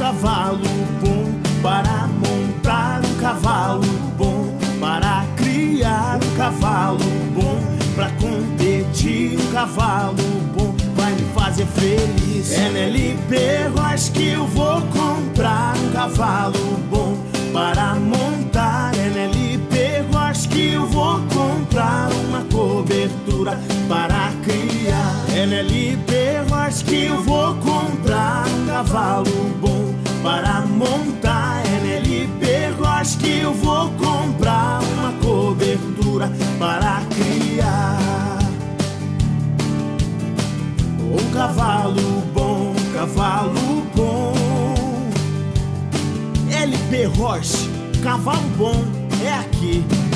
cavalo bom para montar, um cavalo bom para criar, um cavalo bom para competir, um cavalo bom vai me fazer feliz. É NLP Royce que eu vou comprar, um cavalo bom para montar. É NLP Royce que eu vou comprar, uma cobertura para criar. É NLP Royce que eu vou comprar, um cavalo bom para montar. É NLP Royce que eu vou comprar, uma cobertura para criar. Um cavalo bom, cavalo bom. LP Royce, cavalo bom é aqui.